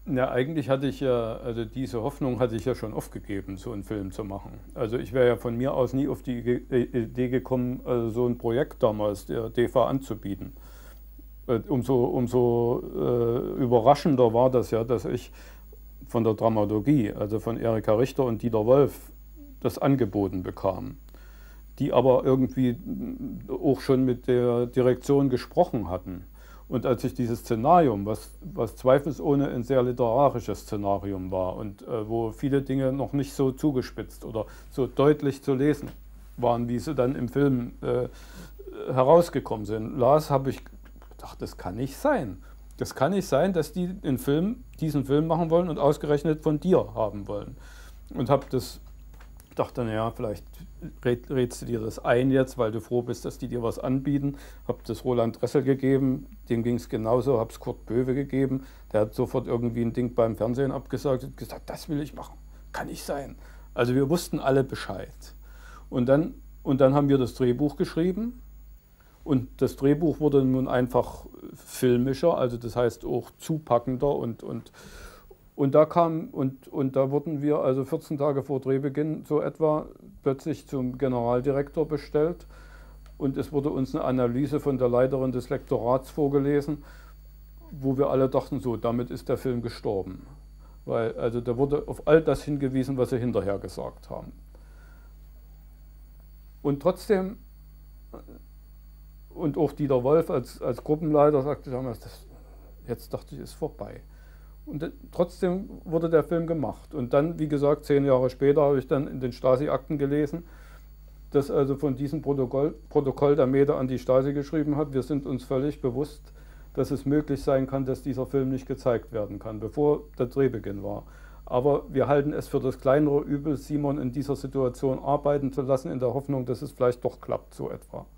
Ja, eigentlich hatte ich ja, also diese Hoffnung hatte ich ja schon aufgegeben, so einen Film zu machen. Also ich wäre ja von mir aus nie auf die Idee gekommen, so ein Projekt damals der DEFA anzubieten. Umso überraschender war das ja, dass ich von der Dramaturgie, also von Erika Richter und Dieter Wolf, das angeboten bekam, die aber irgendwie auch schon mit der Direktion gesprochen hatten. Und als ich dieses Szenarium, was zweifelsohne ein sehr literarisches Szenarium war und wo viele Dinge noch nicht so zugespitzt oder so deutlich zu lesen waren, wie sie dann im Film herausgekommen sind, las, habe ich gedacht, das kann nicht sein. Das kann nicht sein, dass die diesen Film machen wollen und ausgerechnet von dir haben wollen. Und dachte, naja, vielleicht rätst du dir das ein jetzt, weil du froh bist, dass die dir was anbieten. Hab das Roland Dressel gegeben, dem ging es genauso, hab's Kurt Böwe gegeben. Der hat sofort irgendwie ein Ding beim Fernsehen abgesagt und gesagt, das will ich machen. Kann nicht sein. Also wir wussten alle Bescheid. Und dann haben wir das Drehbuch geschrieben. Und das Drehbuch wurde nun einfach filmischer, also das heißt auch zupackender und da wurden wir also 14 Tage vor Drehbeginn so etwa plötzlich zum Generaldirektor bestellt und es wurde uns eine Analyse von der Leiterin des Lektorats vorgelesen, wo wir alle dachten, so, damit ist der Film gestorben. Weil also da wurde auf all das hingewiesen, was sie hinterher gesagt haben. Und trotzdem, und auch Dieter Wolf als Gruppenleiter sagte damals, jetzt dachte ich, ist vorbei. Und trotzdem wurde der Film gemacht. Und dann, wie gesagt, 10 Jahre später habe ich dann in den Stasi-Akten gelesen, dass also von diesem Protokoll der Mede an die Stasi geschrieben hat, wir sind uns völlig bewusst, dass es möglich sein kann, dass dieser Film nicht gezeigt werden kann, bevor der Drehbeginn war. Aber wir halten es für das kleinere Übel, Simon in dieser Situation arbeiten zu lassen, in der Hoffnung, dass es vielleicht doch klappt, so etwa.